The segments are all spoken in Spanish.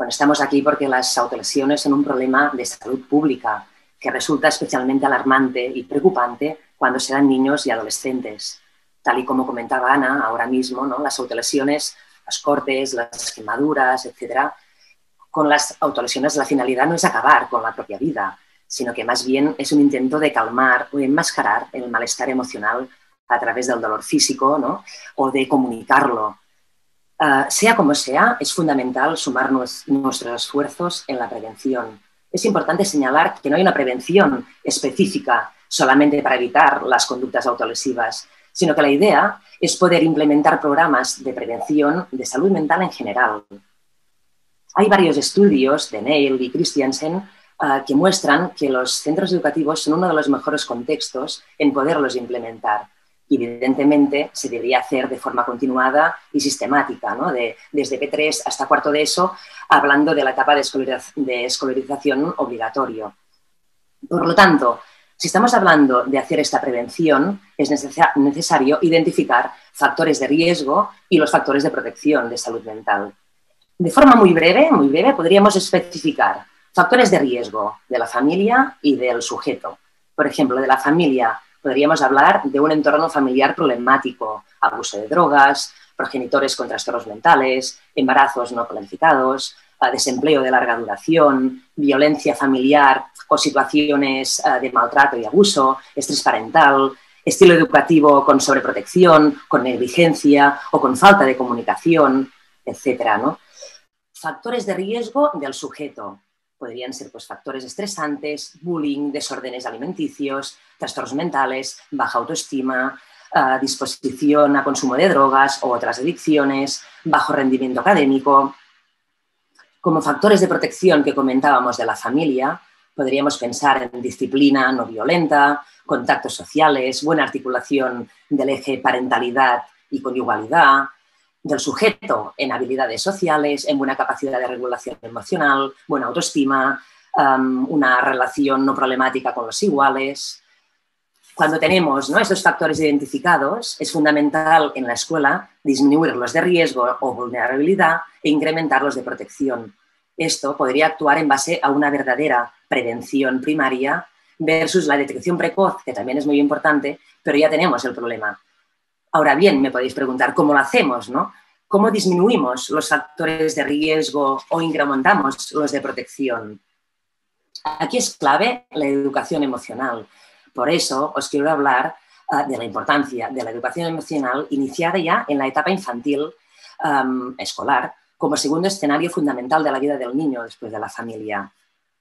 Bueno, estamos aquí porque las autolesiones son un problema de salud pública que resulta especialmente alarmante y preocupante cuando se dan niños y adolescentes. Tal y como comentaba Ana ahora mismo, ¿no? Las autolesiones, los cortes, las quemaduras, etcétera. Con las autolesiones la finalidad no es acabar con la propia vida, sino que más bien es un intento de calmar o enmascarar el malestar emocional a través del dolor físico, ¿no? O de comunicarlo. Sea como sea, es fundamental sumar nuestros esfuerzos en la prevención. Es importante señalar que no hay una prevención específica solamente para evitar las conductas autolesivas, sino que la idea es poder implementar programas de prevención de salud mental en general. Hay varios estudios de Neil y Christiansen que muestran que los centros educativos son uno de los mejores contextos en poderlos implementar. Y evidentemente se debería hacer de forma continuada y sistemática, ¿no? Desde P3 hasta cuarto de ESO, hablando de la etapa de escolarización obligatorio. Por lo tanto, si estamos hablando de hacer esta prevención, es necesario identificar factores de riesgo y los factores de protección de salud mental. De forma muy breve, podríamos especificar factores de riesgo de la familia y del sujeto. Por ejemplo, de la familia podríamos hablar de un entorno familiar problemático, abuso de drogas, progenitores con trastornos mentales, embarazos no planificados, desempleo de larga duración, violencia familiar o situaciones de maltrato y abuso, estrés parental, estilo educativo con sobreprotección, con negligencia o con falta de comunicación, etcétera, ¿no? Factores de riesgo del sujeto. Podrían ser pues, factores estresantes, bullying, desórdenes alimenticios, trastornos mentales, baja autoestima, disposición a consumo de drogas o otras adicciones, bajo rendimiento académico. Como factores de protección que comentábamos de la familia, podríamos pensar en disciplina no violenta, contactos sociales, buena articulación del eje parentalidad y conyugalidad, del sujeto en habilidades sociales, en buena capacidad de regulación emocional, buena autoestima, una relación no problemática con los iguales. Cuando tenemos, ¿no?, estos factores identificados, es fundamental en la escuela disminuir los de riesgo o vulnerabilidad e incrementar los de protección. Esto podría actuar en base a una verdadera prevención primaria versus la detección precoz, que también es muy importante, pero ya tenemos el problema. Ahora bien, me podéis preguntar, ¿cómo lo hacemos, no? ¿Cómo disminuimos los factores de riesgo o incrementamos los de protección? Aquí es clave la educación emocional. Por eso os quiero hablar de la importancia de la educación emocional iniciada ya en la etapa infantil escolar como segundo escenario fundamental de la vida del niño después de la familia.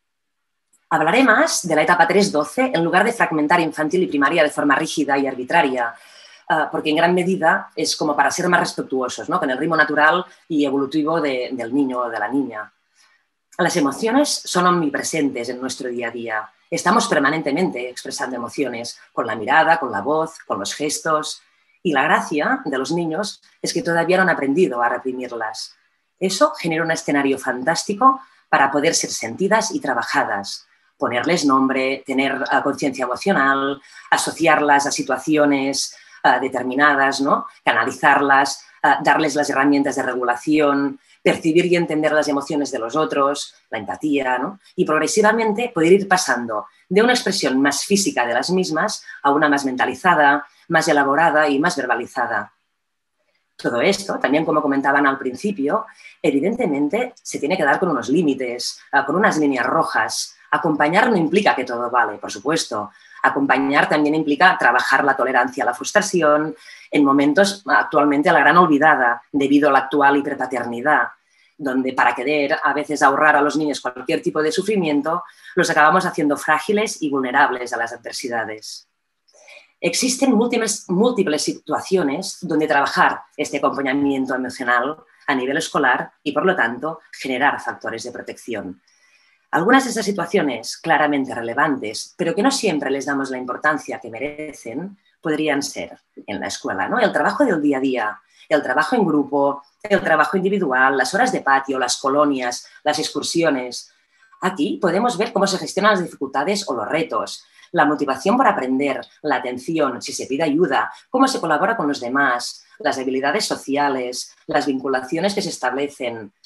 Hablaré más de la etapa 3-12 en lugar de fragmentar infantil y primaria de forma rígida y arbitraria, porque en gran medida es como para ser más respetuosos, ¿no?, con el ritmo natural y evolutivo del niño o de la niña. Las emociones son omnipresentes en nuestro día a día. Estamos permanentemente expresando emociones con la mirada, con la voz, con los gestos. Y la gracia de los niños es que todavía no han aprendido a reprimirlas. Eso genera un escenario fantástico para poder ser sentidas y trabajadas. Ponerles nombre, tener conciencia emocional, asociarlas a situaciones determinadas, ¿no?, canalizarlas, darles las herramientas de regulación, percibir y entender las emociones de los otros, la empatía, ¿no?, y progresivamente poder ir pasando de una expresión más física de las mismas a una más mentalizada, más elaborada y más verbalizada. Todo esto, también como comentaban al principio, evidentemente se tiene que dar con unos límites, con unas líneas rojas. Acompañar no implica que todo vale, por supuesto. Acompañar también implica trabajar la tolerancia a la frustración en momentos actualmente a la gran olvidada debido a la actual hiperpaternidad, donde para querer a veces ahorrar a los niños cualquier tipo de sufrimiento, los acabamos haciendo frágiles y vulnerables a las adversidades. Existen múltiples situaciones donde trabajar este acompañamiento emocional a nivel escolar y, por lo tanto, generar factores de protección. Algunas de estas situaciones claramente relevantes, pero que no siempre les damos la importancia que merecen, podrían ser en la escuela, ¿no?, el trabajo del día a día, el trabajo en grupo, el trabajo individual, las horas de patio, las colonias, las excursiones. Aquí podemos ver cómo se gestionan las dificultades o los retos, la motivación por aprender, la atención, si se pide ayuda, cómo se colabora con los demás, las habilidades sociales, las vinculaciones que se establecen.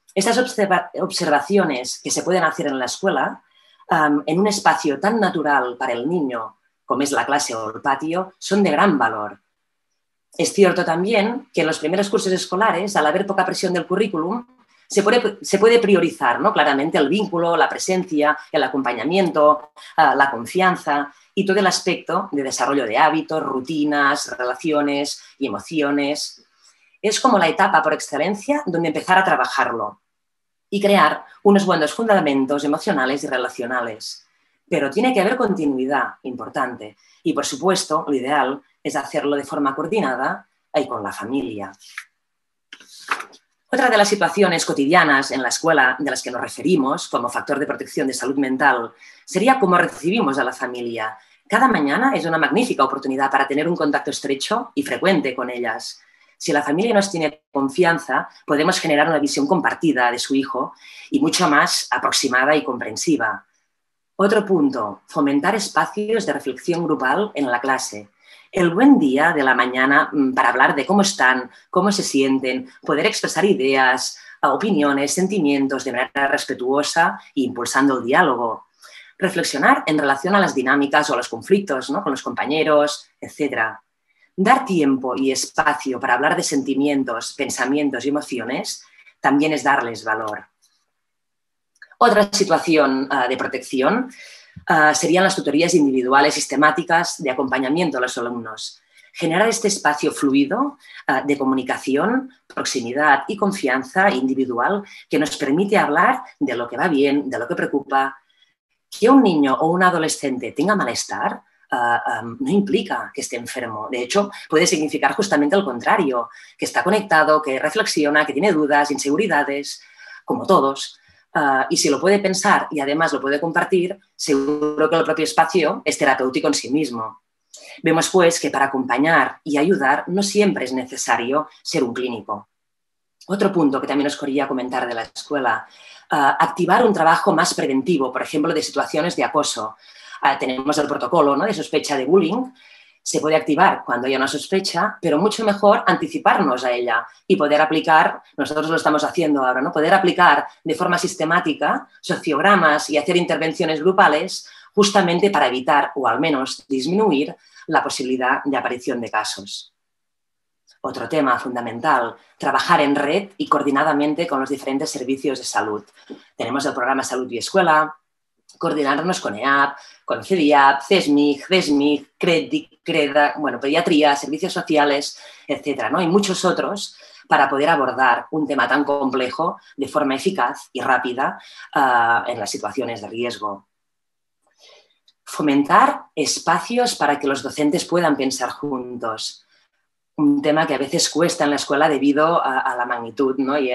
Estas observaciones que se pueden hacer en la escuela, en un espacio tan natural para el niño como es la clase o el patio, son de gran valor. Es cierto también que en los primeros cursos escolares, al haber poca presión del currículum, se puede priorizar, ¿no?, claramente el vínculo, la presencia, el acompañamiento, la confianza y todo el aspecto de desarrollo de hábitos, rutinas, relaciones y emociones. Es como la etapa por excelencia donde empezar a trabajarlo y crear unos buenos fundamentos emocionales y relacionales. Pero tiene que haber continuidad, importante. Y, por supuesto, lo ideal es hacerlo de forma coordinada y con la familia. Otra de las situaciones cotidianas en la escuela de las que nos referimos como factor de protección de salud mental sería cómo recibimos a la familia. Cada mañana es una magnífica oportunidad para tener un contacto estrecho y frecuente con ellas. Si la familia nos tiene confianza, podemos generar una visión compartida de su hijo y mucho más aproximada y comprensiva. Otro punto, fomentar espacios de reflexión grupal en la clase. El buen día de la mañana para hablar de cómo están, cómo se sienten, poder expresar ideas, opiniones, sentimientos de manera respetuosa e impulsando el diálogo. Reflexionar en relación a las dinámicas o a los conflictos, ¿no?, con los compañeros, etc. Dar tiempo y espacio para hablar de sentimientos, pensamientos y emociones también es darles valor. Otra situación de protección serían las tutorías individuales sistemáticas de acompañamiento a los alumnos. Generar este espacio fluido de comunicación, proximidad y confianza individual que nos permite hablar de lo que va bien, de lo que preocupa. Que un niño o un adolescente tenga malestar no implica que esté enfermo. De hecho, puede significar justamente lo contrario, que está conectado, que reflexiona, que tiene dudas, inseguridades, como todos. Y si lo puede pensar y además lo puede compartir, seguro que el propio espacio es terapéutico en sí mismo. Vemos, pues, que para acompañar y ayudar no siempre es necesario ser un clínico. Otro punto que también os quería comentar de la escuela, activar un trabajo más preventivo, por ejemplo, de situaciones de acoso. Tenemos el protocolo, ¿no?, de sospecha de bullying. Se puede activar cuando haya una sospecha, pero mucho mejor anticiparnos a ella y poder aplicar, nosotros lo estamos haciendo ahora, ¿no?, poder aplicar de forma sistemática sociogramas y hacer intervenciones grupales justamente para evitar o al menos disminuir la posibilidad de aparición de casos. Otro tema fundamental, trabajar en red y coordinadamente con los diferentes servicios de salud. Tenemos el programa Salud y Escuela, coordinarnos con EAP, con CEDIAP, CESMIG, CESMIG, CREDIC, CREDA, bueno, pediatría, servicios sociales, etcétera, ¿no? Y muchos otros para poder abordar un tema tan complejo de forma eficaz y rápida en las situaciones de riesgo. Fomentar espacios para que los docentes puedan pensar juntos. Un tema que a veces cuesta en la escuela debido a la magnitud, ¿no?, y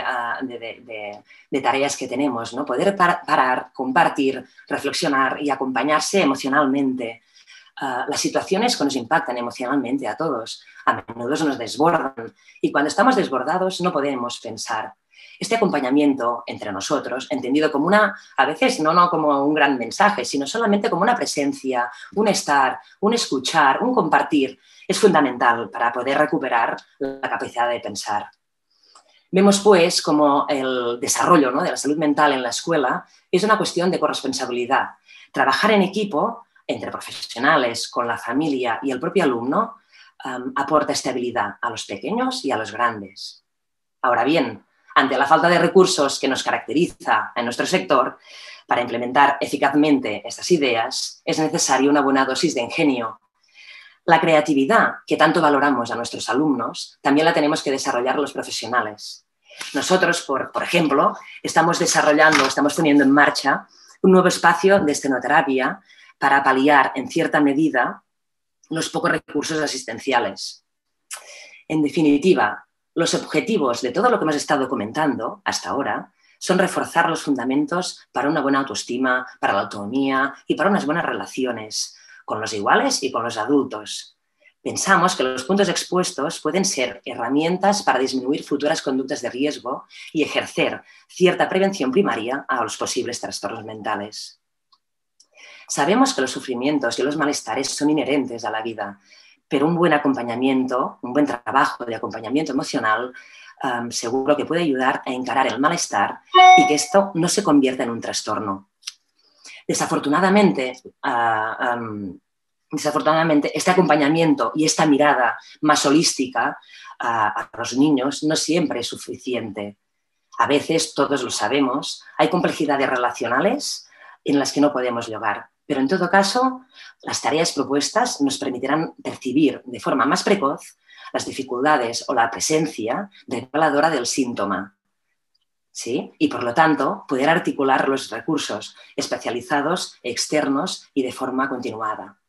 de tareas que tenemos, ¿no? Poder parar, compartir, reflexionar y acompañarse emocionalmente. Las situaciones que nos impactan emocionalmente a todos a menudo nos desbordan y cuando estamos desbordados no podemos pensar. Este acompañamiento entre nosotros, entendido como a veces no como un gran mensaje, sino solamente como una presencia, un estar, un escuchar, un compartir, es fundamental para poder recuperar la capacidad de pensar. Vemos, pues, como el desarrollo, ¿no?, de la salud mental en la escuela es una cuestión de corresponsabilidad. Trabajar en equipo, entre profesionales, con la familia y el propio alumno, aporta estabilidad a los pequeños y a los grandes. Ahora bien, ante la falta de recursos que nos caracteriza en nuestro sector, para implementar eficazmente estas ideas es necesaria una buena dosis de ingenio. La creatividad que tanto valoramos a nuestros alumnos también la tenemos que desarrollar los profesionales. Nosotros, por ejemplo, estamos poniendo en marcha un nuevo espacio de estenoterapia para paliar en cierta medida los pocos recursos asistenciales. En definitiva, los objetivos de todo lo que hemos estado comentando hasta ahora son reforzar los fundamentos para una buena autoestima, para la autonomía y para unas buenas relaciones con los iguales y con los adultos. Pensamos que los puntos expuestos pueden ser herramientas para disminuir futuras conductas de riesgo y ejercer cierta prevención primaria a los posibles trastornos mentales. Sabemos que los sufrimientos y los malestares son inherentes a la vida, pero un buen acompañamiento, un buen trabajo de acompañamiento emocional seguro que puede ayudar a encarar el malestar y que esto no se convierta en un trastorno. Desafortunadamente, este acompañamiento y esta mirada más holística a los niños no siempre es suficiente. A veces, todos lo sabemos, hay complejidades relacionales en las que no podemos llegar, pero en todo caso, las tareas propuestas nos permitirán percibir de forma más precoz las dificultades o la presencia reveladora del síntoma, ¿sí? Y por lo tanto, poder articular los recursos especializados, externos y de forma continuada.